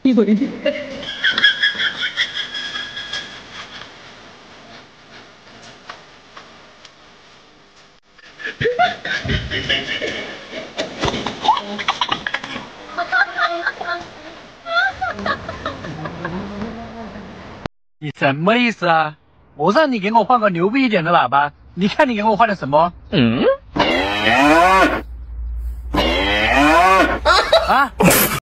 你什么意思啊？我让你给我换个牛逼一点的喇叭，你看你给我换的什么？啊？